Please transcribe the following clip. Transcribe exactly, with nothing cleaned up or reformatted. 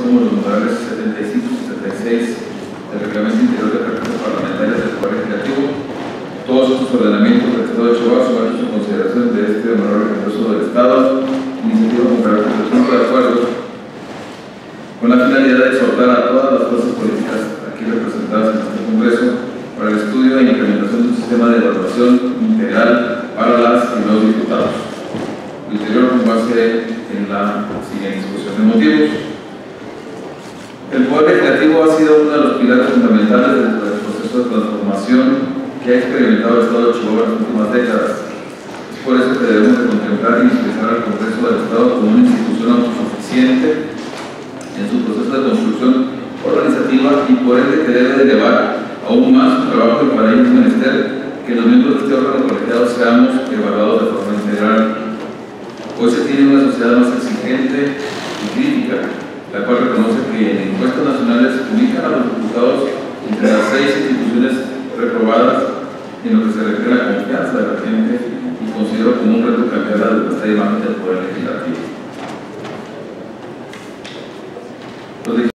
como los numerales setenta y cinco y setenta y seis del Reglamento Interior de Prácticas Parlamentarias del Poder Legislativo. Todos estos ordenamientos del Estado de Chihuahua son hechos en consideración de este honorable Congreso del Estado, iniciativa con carácter de punto de acuerdo, con la finalidad de exhortar a todas las fuerzas políticas aquí representadas en este Congreso para el estudio e implementación de un sistema de evaluación integral para las y los diputados. Lo interior con base en la siguiente exposición de motivos. El Poder Legislativo ha sido uno de los pilares fundamentales del proceso de transformación que ha experimentado el Estado de Chihuahua en las últimas décadas. Es por eso que debemos de contemplar y utilizar al Congreso del Estado como una institución autosuficiente en su proceso de construcción organizativa y por ende que debe de elevar aún más su trabajo y para ello es menester que los miembros de este órgano colegiado seamos evaluados de forma integral. Hoy se tiene una sociedad más exigente y crítica, la cual reconoce que en encuestas nacionales ubican a los diputados entre las seis instituciones reprobadas en lo que se refiere a la confianza de la gente y considero como un reto cambiar la esta imagen del Poder Legislativo.